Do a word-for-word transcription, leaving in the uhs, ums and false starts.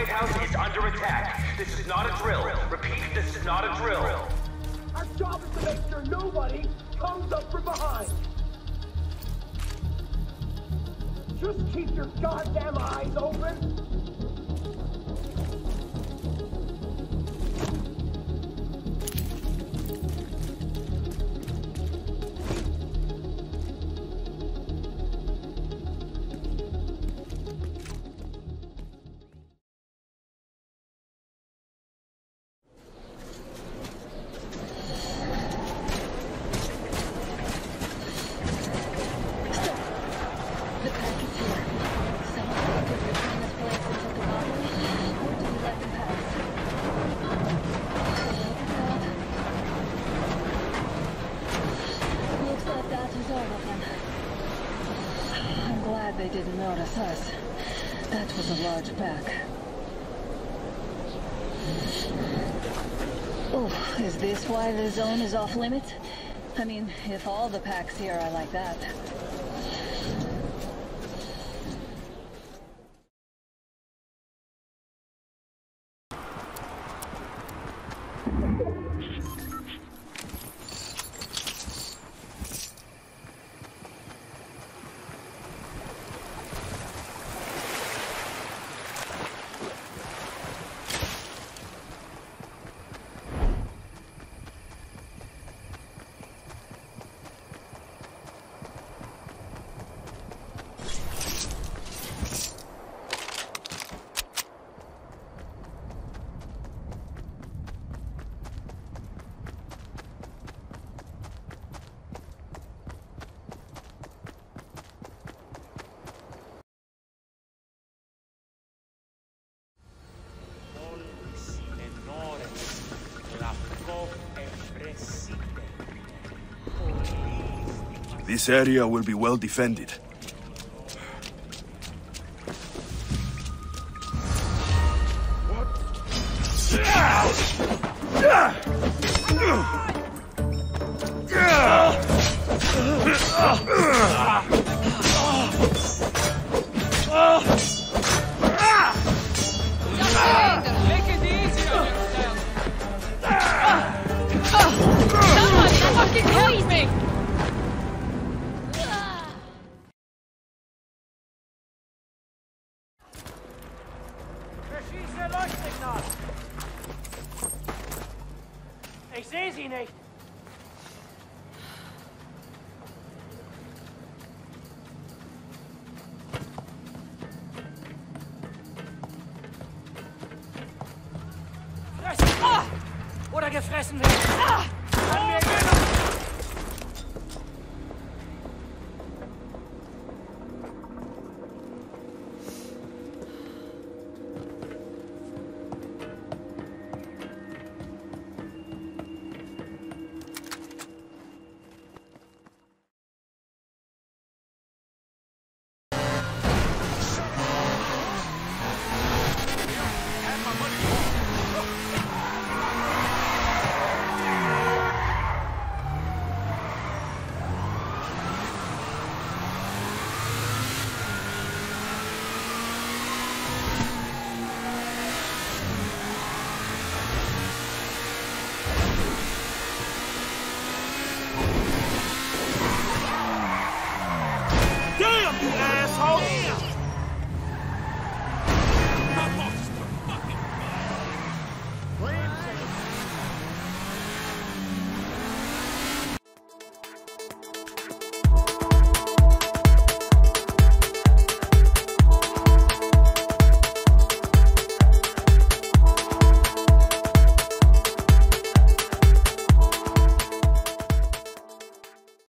White House is under attack. This is not a drill. Repeat, this is not a drill. Our job is to make sure nobody comes up from behind. Just keep your goddamn eyes open. They didn't notice us. That was a large pack. Oh, is this why the zone is off limits? I mean, if all the packs here are like that. This area will be well defended. Somebody fucking help me! Ich sehe sie nicht. Fressen! Ah! Oder gefressen werden! Ah! An mir gehen! My money